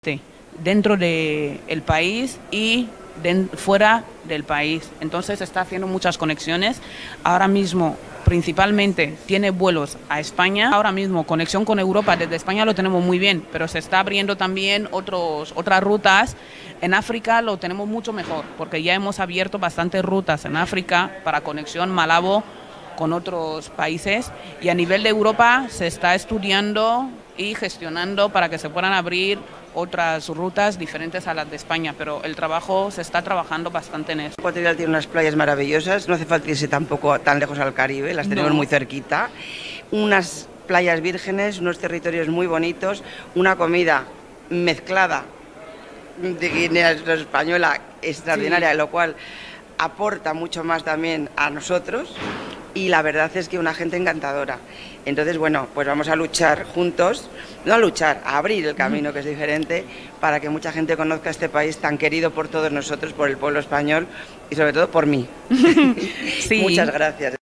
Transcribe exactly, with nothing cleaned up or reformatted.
existe dentro del país y de, fuera del país. Entonces está haciendo muchas conexiones. Ahora mismo principalmente tiene vuelos a España. Ahora mismo conexión con Europa desde España lo tenemos muy bien, pero se está abriendo también otros, otras rutas. En África lo tenemos mucho mejor, porque ya hemos abierto bastantes rutas en África para conexión Malabo con otros países, y a nivel de Europa se está estudiando y gestionando para que se puedan abrir otras rutas diferentes a las de España, pero el trabajo se está trabajando bastante en eso. Ecuatorial tiene unas playas maravillosas, no hace falta irse tampoco tan lejos al Caribe, las tenemos no. muy cerquita, unas playas vírgenes, unos territorios muy bonitos, una comida mezclada de Guinea española extraordinaria, sí. Lo cual aporta mucho más también a nosotros, y la verdad es que una gente encantadora. Entonces, bueno, pues vamos a luchar juntos, no a luchar, a abrir el camino, que es diferente, para que mucha gente conozca este país tan querido por todos nosotros, por el pueblo español y sobre todo por mí. Sí. Muchas gracias.